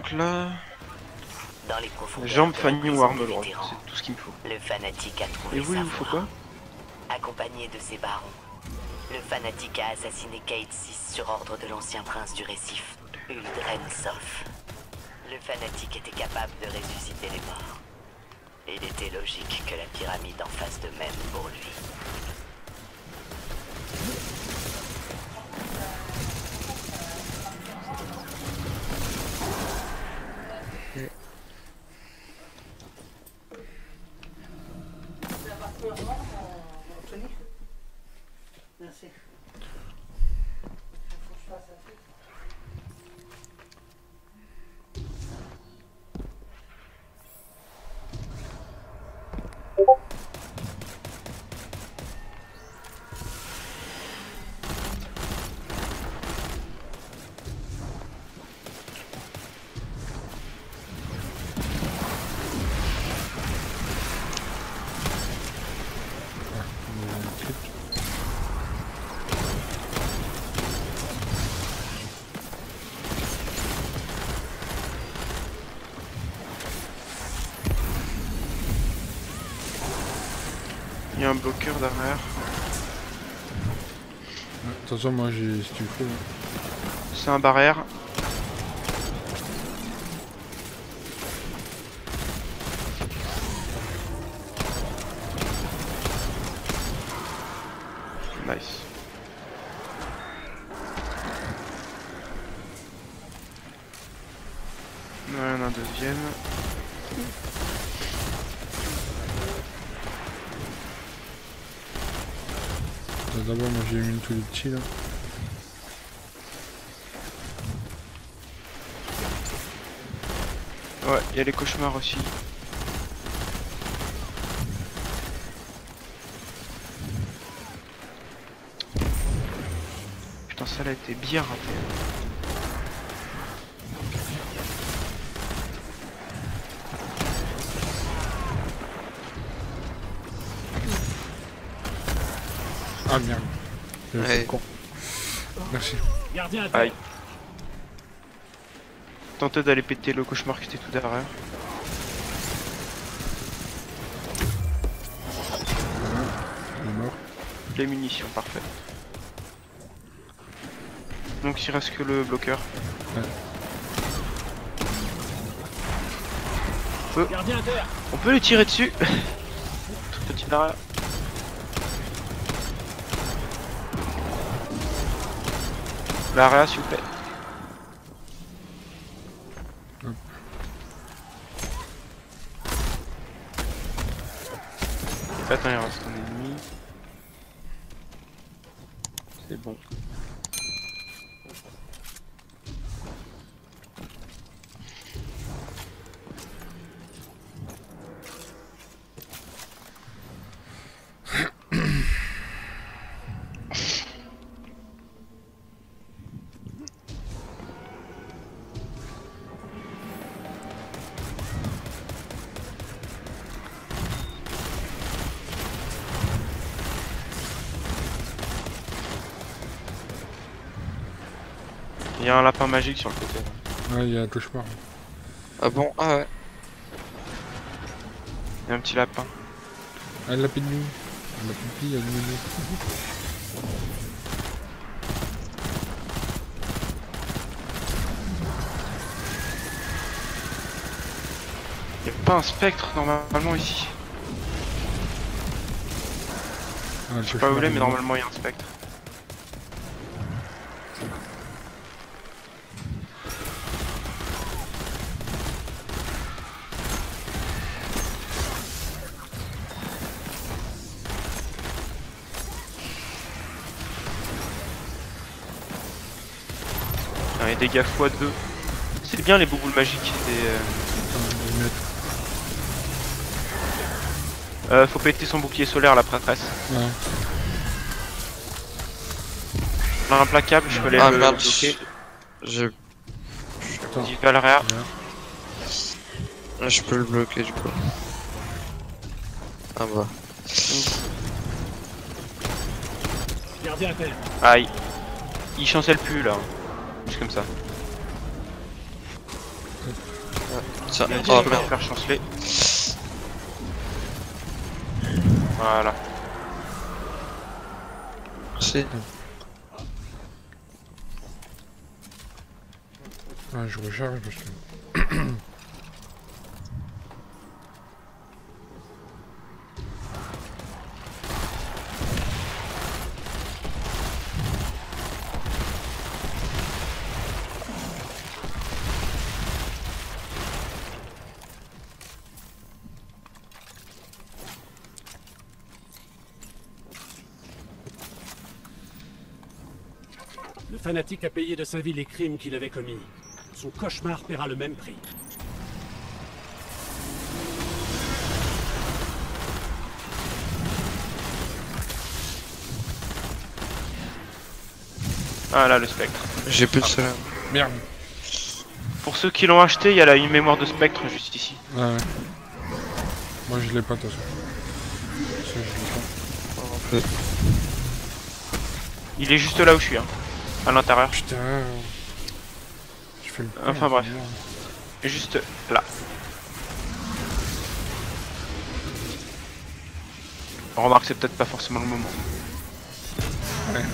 Donc là... Dans les profondeurs Jambes, de la fanion prison ou arme des lourde, vétérans, c'est tout ce qu'il me faut. le fanatique a trouvé Et vous, sa il vous faut voie. quoi? Accompagné de ses barons, le fanatique a assassiné Kate VI sur ordre de l'ancien prince du récif, Uldren Sof. Le fanatique était capable de ressusciter les morts. Il était logique que la pyramide en fasse de même pour lui. Merci. Il y a un bloqueur derrière. Attention, moi j'ai si tu veux. C'est un barrière. Nice. Il y en a un deuxième. D'abord, moi j'ai mis tous les petits là. Ouais, il y a les cauchemars aussi. Putain, ça là était bien raté. Ah merde. Ouais. C'est con. Merci. Gardien à Aïe. terre. Tentez d'aller péter le cauchemar qui était tout derrière. Il est mort. Les munitions, parfait. Donc il reste que le bloqueur. Gardien à terre. On peut les tirer dessus. Tout petit barrière. L'arrière s'il vous plaît. Attends, il reste un ennemi. C'est bon. Il y a un lapin magique sur le côté. Ouais, il y a un cauchemar. Ah bon? Ah ouais. Il y a un petit lapin. Ah, la pinou. La pipi, il y a le menu. Il n'y a pas un spectre normalement ici. Ah, Je sais pas où il est, mais normalement il y a un spectre. Ah, les dégâts x2. C'est bien les bouboules magiques. Faut péter son bouclier solaire la prêtresse. Ouais. Implacable, je peux aller Ah le merde, bloquer. je... Dis Valréa. je peux le bloquer du coup. Ah bah. Gardien à terre. Aïe. Il chancelle plus là. Juste comme ça. Tiens, Il y a oh des merde. faire chanceler. Voilà. Si. Ah, je recharge parce que... Le fanatique a payé de sa vie les crimes qu'il avait commis. Son cauchemar paiera le même prix. Ah là, le spectre. J'ai plus de cela. Merde. Pour ceux qui l'ont acheté, il y a là une mémoire de spectre juste ici. Ah ouais. Moi je l'ai pas de toute façon. Ça, je l'ai pas. Il est juste là où je suis, hein. À l'intérieur. Putain. Je fais le con, Enfin, bref. merde. Juste là. On remarque, c'est peut-être pas forcément le moment. Ouais.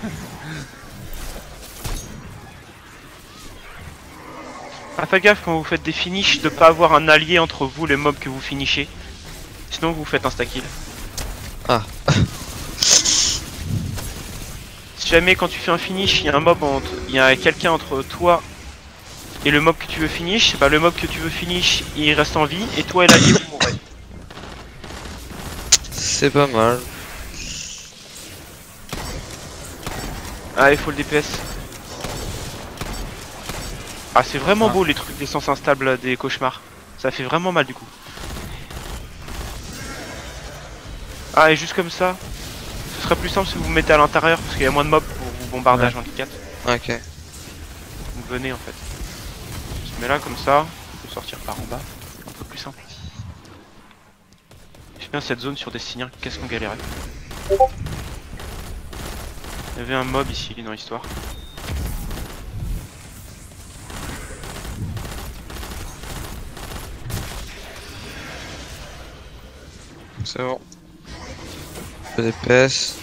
Ah, faites gaffe quand vous faites des finishes de pas avoir un allié entre vous, les mobs que vous finishez. Sinon, vous faites insta-kill. Ah. Si jamais quand tu fais un finish, il y a un mob entre... il y a quelqu'un entre toi et le mob que tu veux finish, bah le mob que tu veux finish, il reste en vie et toi et l'allié vous mourrez. C'est pas mal. Ah, il faut le DPS. Ah, c'est vraiment Ah. beau les trucs d'essence instable là, des cauchemars. Ça fait vraiment mal du coup. Ah, et juste comme ça, ce serait plus simple si vous vous mettez à l'intérieur parce qu'il y a moins de mobs pour vous bombarder Ouais. H24. Ok. Donc venez en fait. On se met là comme ça, on peut sortir par en bas. Un peu plus simple. J'aime bien cette zone sur Destiny, qu'est-ce qu'on galérait. Il y avait un mob ici dans l'histoire. C'est bon. Peu d'épaisse.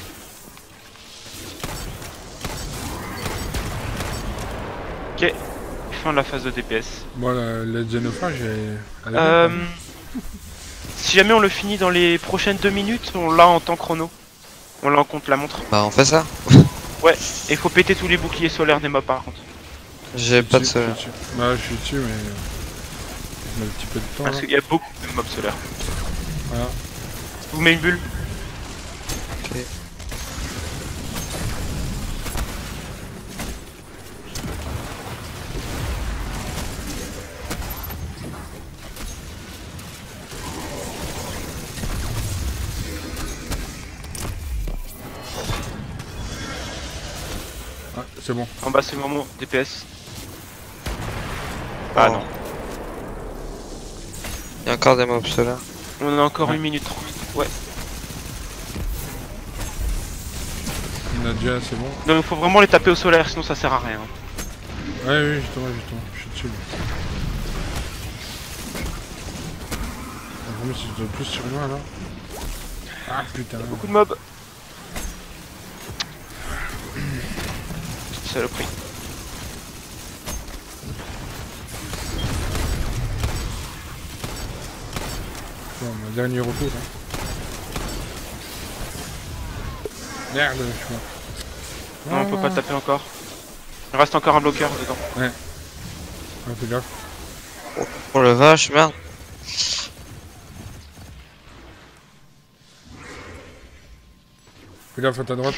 Ok, fin de la phase de DPS. Moi, la Xenophage, elle est Euh, bien, si jamais on le finit dans les prochaines 2 minutes, on l'a en temps chrono. On l'a en compte la montre. Bah on fait ça. Ouais, et faut péter tous les boucliers solaires des mobs par contre. J'ai quoi. pas de Je suis cela. dessus. Bah, je suis dessus, mais... Je mets un petit peu de temps, Parce là. qu'il y a beaucoup de mobs solaires. Voilà. Je vous mets une bulle. Ok. Ah, c'est bon. En bas c'est mon DPS. Ah Oh. non. Il y a encore des mobs ceux-là. On a encore Ouais. 1 minute 30. Ouais. On a déjà, c'est bon. Donc il faut vraiment les taper au solaire, sinon ça sert à rien. Ouais, oui, justement, je suis dessus. Là. En plus, je dois plus sur moi, là. Ah, putain. Beaucoup de mobs. Saloperie. Bon, mon dernier retour, hein. Merde, je suis mort. Non, on peut pas taper encore. Il reste encore un bloqueur dedans. Ah, fais gaffe. Oh la vache, merde. Fais gaffe à ta droite.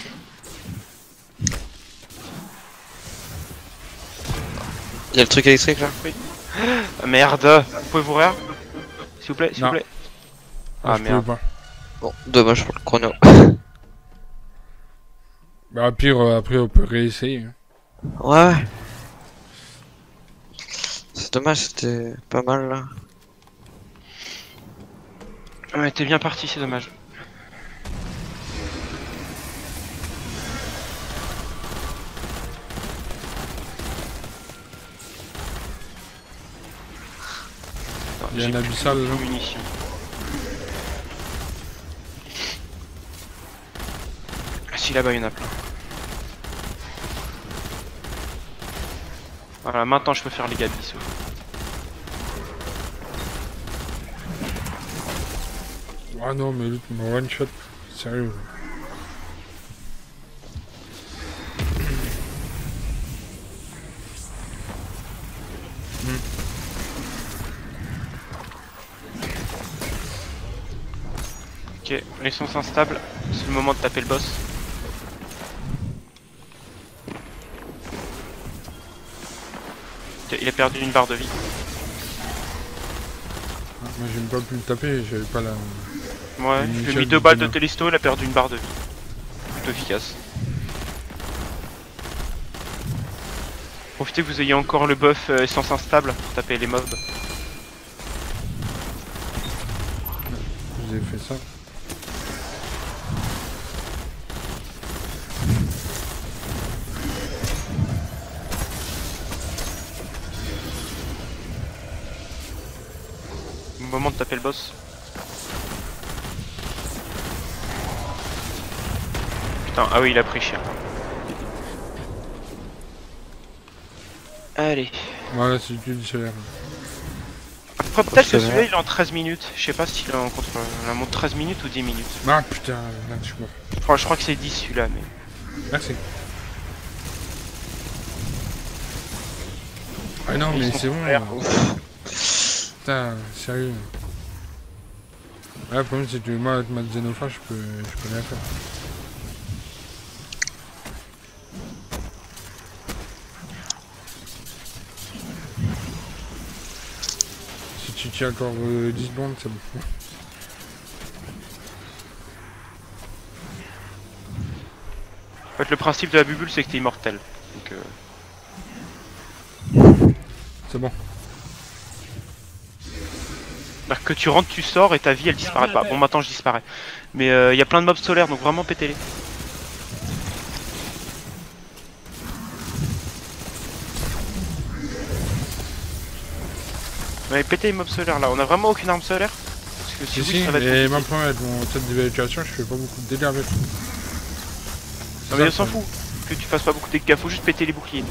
Il y a le truc électrique là. Ah, merde. Vous pouvez vous réa s'il vous plaît, s'il vous Non. plaît. Ah, Ah je pouvais merde. pas. Bon, dommage pour le chrono. Bah, pire, après, on peut réessayer. Hein. Ouais. C'est dommage, c'était pas mal là. Ouais, t'es bien parti, c'est dommage. Il y a un J'ai abyssal plus là. de munitions. Ah si, là-bas il y en a plein. Voilà, maintenant je peux faire les gabis. Ah non, mais l'autre m'a one shot. Sérieux. Ok, l'essence instable, c'est le moment de taper le boss. Ok, il a perdu une barre de vie. Ah, moi j'ai même pas pu le taper, j'avais pas la... Ouais, Une je lui ai nickel mis 2 balles de demain. télisto, il a perdu une barre de vie. Plutôt efficace. Profitez que vous ayez encore le buff essence instable pour taper les mobs. Vous avez fait ça. Moment de taper le boss. Putain, ah oui, il a pris cher. Allez. Voilà, c'est du solaire. Après, peut-être que c'est celui-là vrai. il est en 13 minutes. Je sais pas s'il est en contre la montre 13 minutes ou 10 minutes. Ah putain, là je suis mort. Je crois que c'est 10 celui-là, mais. Merci. Ah non, mais Ils sont c'est bon. super. Putain, sérieux. Ah, le problème c'est que moi avec ma xénophage je peux rien faire. Si tu tiens encore 10 secondes, c'est bon. En fait, le principe de la bubule, c'est que t'es immortel. Donc, C'est bon. c'est-à-dire que tu rentres, tu sors et ta vie elle disparaît pas. Bon, maintenant je disparais. Mais il y a plein de mobs solaires, donc vraiment pétez-les. Ouais, pétez les mobs solaires là. On a vraiment aucune arme solaire. Parce que si Si, oui, si, ça va être mais compliqué. ma première avec mon tête d'évacuation, je fais pas beaucoup de dégâts avec. Non, mais on s'en fout. Que tu fasses pas beaucoup de dégâts, faut juste péter les boucliers.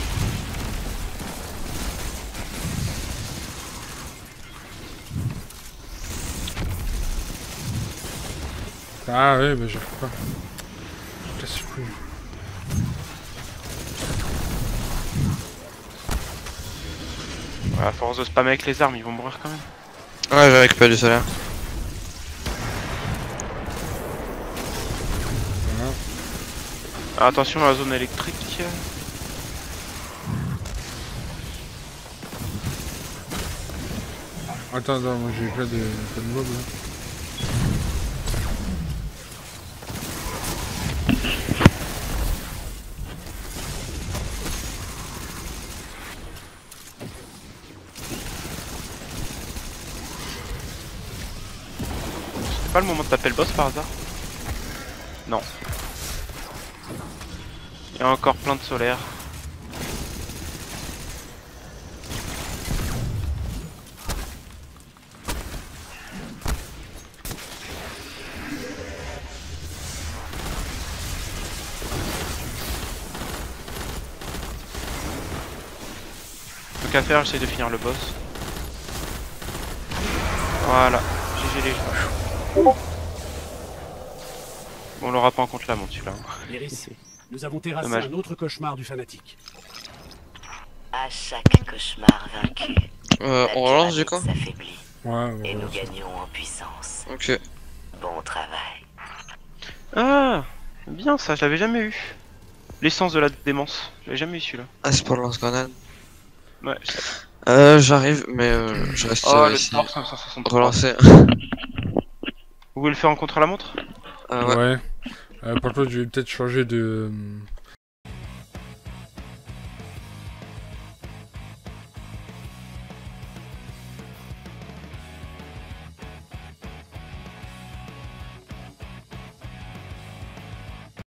Ah ouais, bah j'arrive pas. Je casse le couille. Ouais, à force de spammer avec les armes, ils vont mourir quand même. Ouais, j'ai récupéré du solaire. Voilà. Ah, attention à la zone électrique. Attends, moi j'ai plein de mobs là. C'est pas le moment de taper le boss par hasard? Non. Il y a encore plein de solaire. Donc à faire, j'essaie de finir le boss. Voilà, GG les joueurs. Bon, on l'aura pas en compte là, mon celui-là. Iris, nous avons terrassé Dommage. un autre cauchemar du fanatique. À chaque cauchemar vaincu, la On relance du pyramide coup? s'affaiblit Ouais, et nous ouais. gagnons en puissance. Ok. Bon travail. Ah, bien ça, je l'avais jamais eu. L'essence de la démence, j'avais jamais eu celui-là. Ah, c'est pour le lance-grenade. Ouais. J'arrive, mais je reste Oh, le ici. Thor 563. Relancer. Vous voulez le faire en contre la montre? Ouais. Ouais. Par contre, je vais peut-être changer de